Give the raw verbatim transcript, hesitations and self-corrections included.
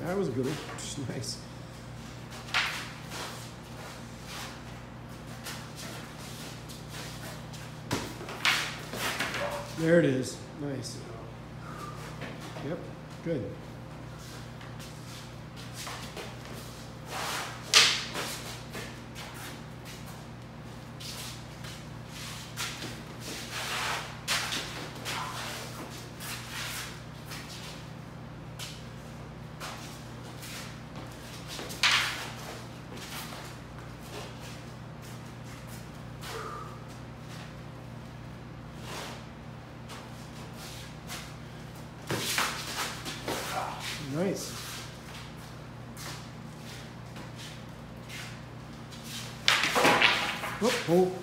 that was a good one. Nice. There it is. Nice. Yep, good. Nice. Oh, oh.